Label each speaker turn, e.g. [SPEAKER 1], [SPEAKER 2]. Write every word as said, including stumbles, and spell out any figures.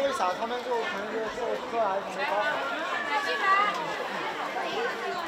[SPEAKER 1] 为啥他们就可能就做出来没搞好。